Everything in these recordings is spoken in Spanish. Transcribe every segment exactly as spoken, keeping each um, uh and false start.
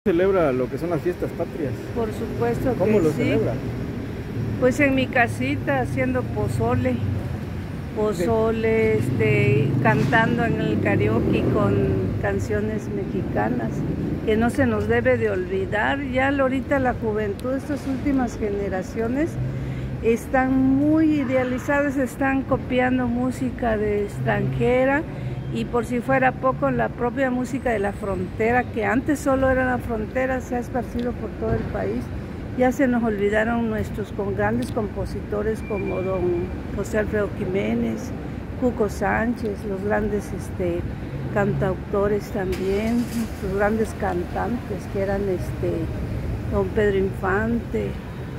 ¿Celebra lo que son las fiestas patrias? Por supuesto que ¿Cómo lo sí. celebra? Pues en mi casita haciendo pozole, pozole, este, cantando en el karaoke con canciones mexicanas, que no se nos debe de olvidar. Ya ahorita la juventud, estas últimas generaciones, están muy idealizadas, están copiando música de extranjera y por si fuera poco, la propia música de la frontera, que antes solo era la frontera, se ha esparcido por todo el país. Ya se nos olvidaron nuestros con grandes compositores como don José Alfredo Jiménez, Cuco Sánchez, los grandes este, cantautores también, los grandes cantantes que eran este, don Pedro Infante,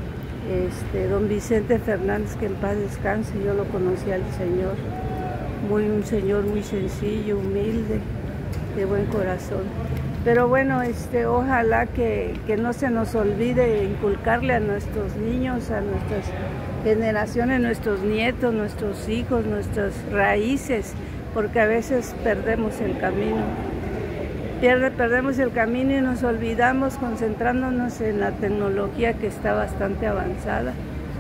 este, don Vicente Fernández, que en paz descanse. Yo lo conocí al señor, muy, un señor muy sencillo, humilde, de buen corazón. Pero bueno, este, ojalá que, que no se nos olvide inculcarle a nuestros niños, a nuestras generaciones, nuestros nietos, nuestros hijos, nuestras raíces, porque a veces perdemos el camino. Pierde, perdemos el camino y nos olvidamos concentrándonos en la tecnología que está bastante avanzada.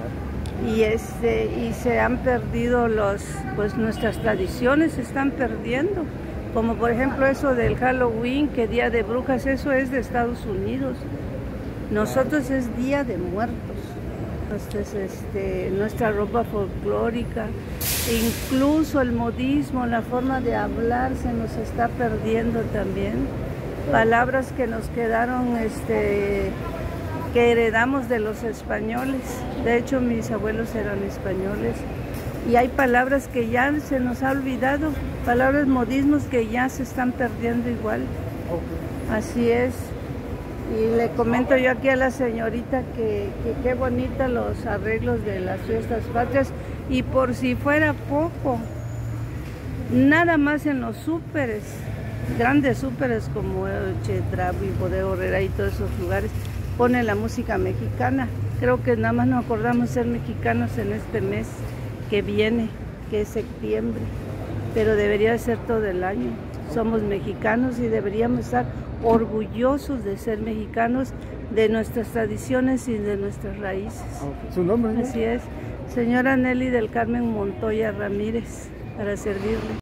Y, este, y se han perdido los, pues nuestras tradiciones, se están perdiendo. Como por ejemplo eso del Halloween, que Día de Brujas, eso es de Estados Unidos. Nosotros es Día de Muertos. Entonces, este, nuestra ropa folclórica, incluso el modismo, la forma de hablar se nos está perdiendo también. Palabras que nos quedaron, este, que heredamos de los españoles. De hecho, mis abuelos eran españoles. Y hay palabras que ya se nos ha olvidado, palabras modismos que ya se están perdiendo igual. Así es. Y le comento yo aquí a la señorita que qué bonita los arreglos de las fiestas patrias. Y por si fuera poco, nada más en los súperes, grandes súperes como Chedraui, Bodega Aurrerá y todos esos lugares, ponen la música mexicana. Creo que nada más nos acordamos ser mexicanos en este mes que viene, que es septiembre, pero debería ser todo el año. Somos mexicanos y deberíamos estar orgullosos de ser mexicanos, de nuestras tradiciones y de nuestras raíces. ¿Su nombre? Así es, señora Nelly del Carmen Montoya Ramírez, para servirle.